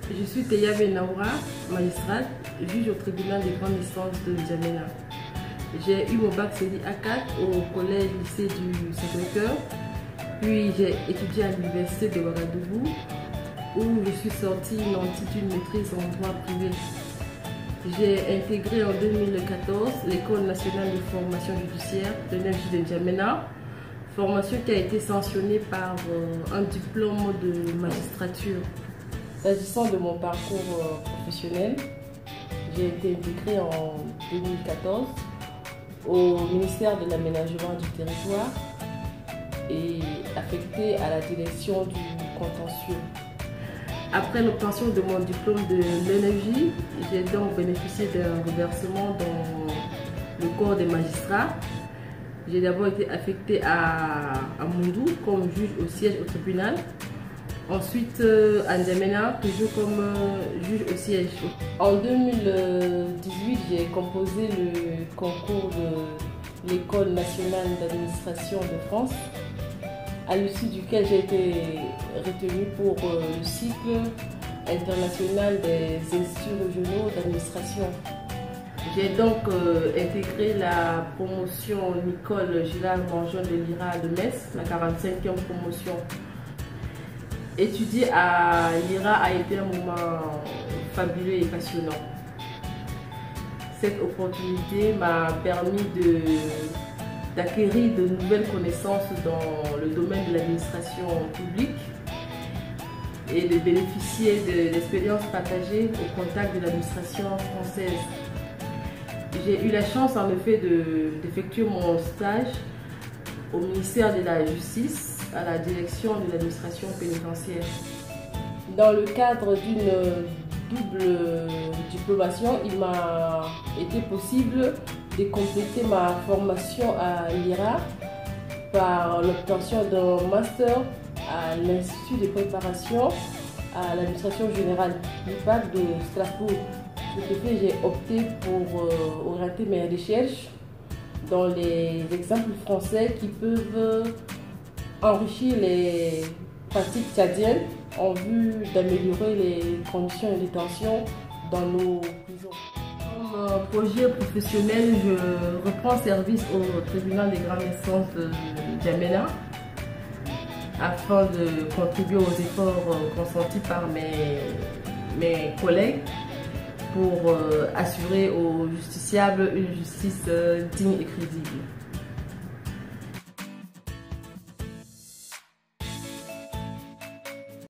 Je suis Teyame Naoura, magistrate, juge au tribunal des grandes instances de N'Djamena. J'ai eu mon bac CELI A4 au collège lycée du Sacré-Cœur, puis j'ai étudié à l'université de Ouagadougou où je suis sortie nantie d'une maîtrise en droit privé. J'ai intégré en 2014 l'École nationale de formation judiciaire de l'ENJ de N'Djamena, formation qui a été sanctionnée par un diplôme de magistrature. S'agissant de mon parcours professionnel, j'ai été intégrée en 2014 au ministère de l'Aménagement du Territoire et affectée à la direction du contentieux. Après l'obtention de mon diplôme de l'ENJ, j'ai donc bénéficié d'un reversement dans le corps des magistrats. J'ai d'abord été affectée à Mondou comme juge au siège au tribunal. Ensuite à N'Djamena, toujours comme juge au siège. En 2018, j'ai composé le concours de l'École nationale d'administration de France, à l'issue duquel j'ai été retenue pour le cycle international des instituts régionaux d'administration. J'ai donc intégré la promotion Nicole Gillard Mangeon de l'IRA de Metz, la 45e promotion. Étudier à l'IRA a été un moment fabuleux et passionnant. Cette opportunité m'a permis d'acquérir de nouvelles connaissances dans le domaine de l'administration publique et de bénéficier de l'expérience partagée au contact de l'administration française. J'ai eu la chance en effet d'effectuer mon stage au ministère de la Justice, à la direction de l'administration pénitentiaire. Dans le cadre d'une double diplomation, il m'a été possible de compléter ma formation à l'IRA par l'obtention d'un master à l'Institut de préparation à l'administration générale, l'IPAC de Strasbourg. De ce fait, j'ai opté pour orienter mes recherches dans les exemples français qui peuvent enrichir les pratiques tchadiennes en vue d'améliorer les conditions de détention dans nos prisons. Comme projet professionnel, je reprends service au tribunal des grandes instances de N'Djamena afin de contribuer aux efforts consentis par mes collègues pour assurer aux justiciables une justice digne et crédible.